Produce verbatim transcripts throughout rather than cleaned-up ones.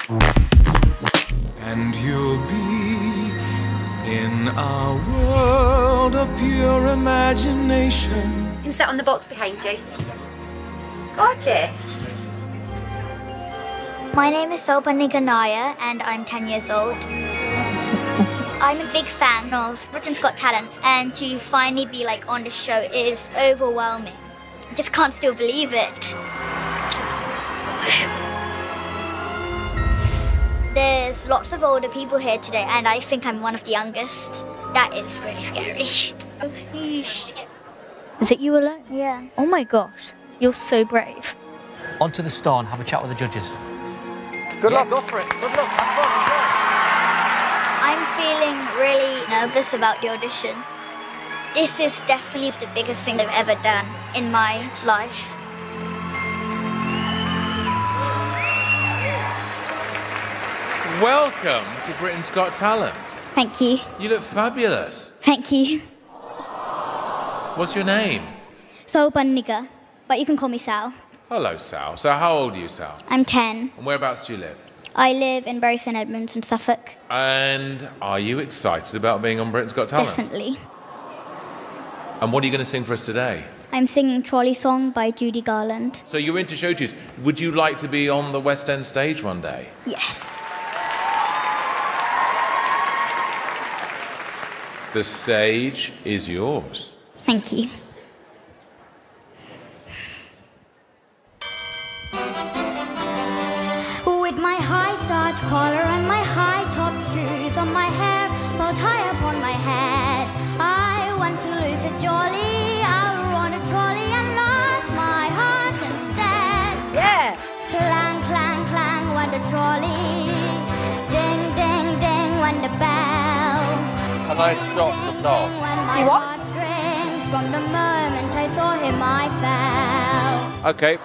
And you'll be in a world of pure imagination. You can sit on the box behind you. Gorgeous. My name is Soba Niganaya and I'm ten years old. I'm a big fan of Britain's Got Talent, and to finally be like on the show is overwhelming. I just can't still believe it. There's lots of older people here today and I think I'm one of the youngest. That is really scary. Is it you alone? Yeah. Oh my gosh, you're so brave. Onto the star and have a chat with the judges. Good yeah, luck. Go for it. Good luck. Have fun. Enjoy. I'm feeling really nervous about the audition. This is definitely the biggest thing I've ever done in my life. Welcome to Britain's Got Talent. Thank you. You look fabulous. Thank you. What's your name? Soba Niga, but you can call me Sal. Hello, Sal. So how old are you, Sal? I'm ten. And whereabouts do you live? I live in Bury St Edmunds in Suffolk. And are you excited about being on Britain's Got Talent? Definitely. And what are you going to sing for us today? I'm singing Trolley Song by Judy Garland. So you're into show tunes. Would you like to be on the West End stage one day? Yes. The stage is yours. Thank you. With my high starch collar and my high top shoes on my hair, bow tie upon my head, I want to lose it jolly. I run a trolley and lost my heart instead. Yeah. Clang, clang, clang went the trolley. Ding, ding, ding went the bell. And I stopped the song. You what? From the moment I saw him, I fell. Okay.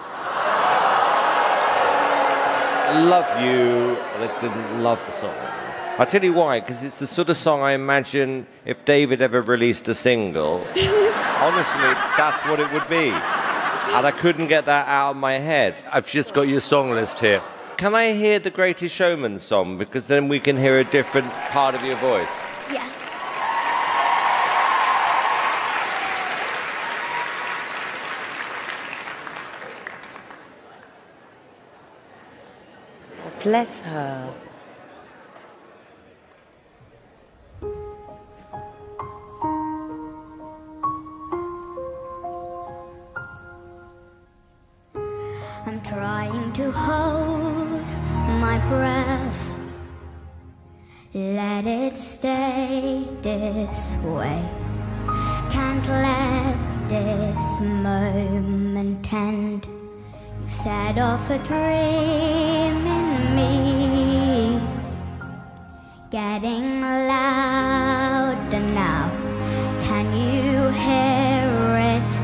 I love you, but I didn't love the song. I'll tell you why, because it's the sort of song I imagine if David ever released a single, honestly, that's what it would be. And I couldn't get that out of my head. I've just got your song list here. Can I hear the Greatest Showman song? Because then we can hear a different part of your voice. Yeah. Bless her. I'm trying to hold my breath. Let it stay this way. Can't let this moment end. You set off a dream in me, getting louder now. Can you hear it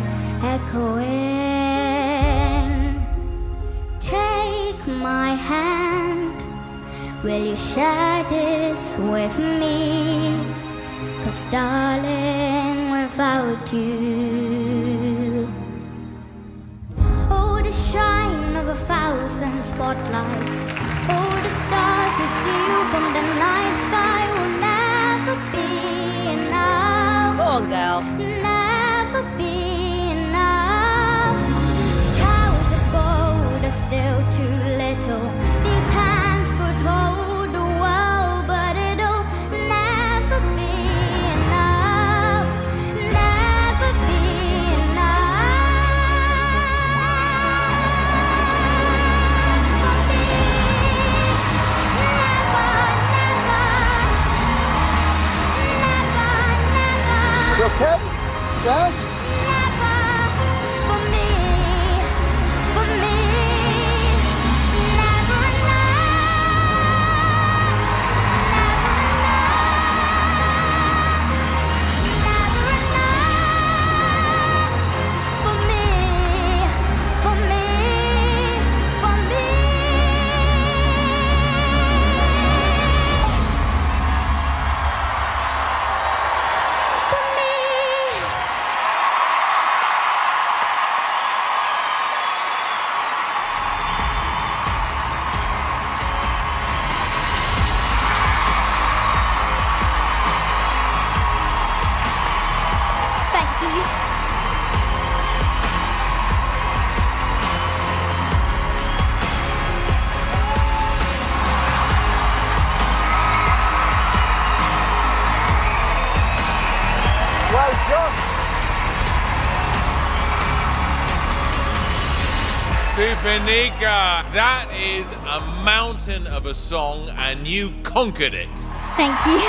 echoing? Take my hand, will you share this with me? 'Cause darling, without you, oh, the shine of a thousand spotlights, oh, the stars we steal from the night sky will never be enough. Go on, girl. Never be enough. Towers of gold are still too little. These hands could hold the world, but it'll never be enough. Never be You okay? Yeah? for me, for me, never for me, for me, for me. For me. John. Supernika, that is a mountain of a song, and you conquered it. Thank you.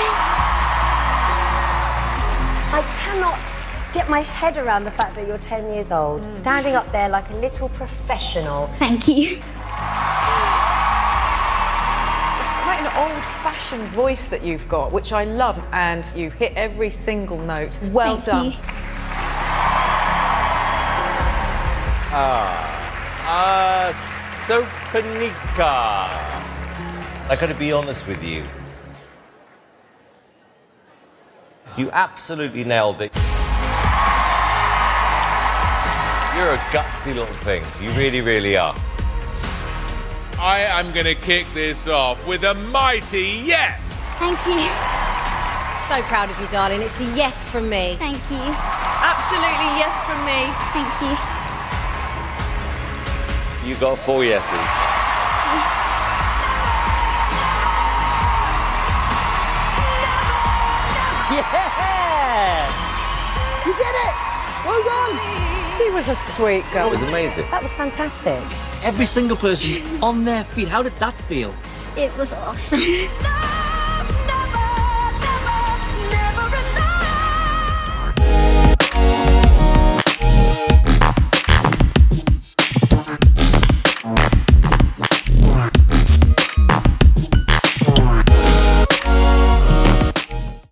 I cannot get my head around the fact that you're ten years old, mm. standing up there like a little professional. Thank you. It's quite an old-fashioned voice that you've got, which I love, and you've hit every single note. Well Thank done. You. Ah. Uh, Supernika. I gotta be honest with you. You absolutely nailed it. You're a gutsy little thing. You really, really are. I am going to kick this off with a mighty yes! Thank you. So proud of you, darling. It's a yes from me. Thank you. Absolutely yes from me. Thank you. You got four yeses. Yeah! You did it! Well done! She was a sweet girl. That was amazing. That was fantastic. Every single person on their feet. How did that feel? It was awesome.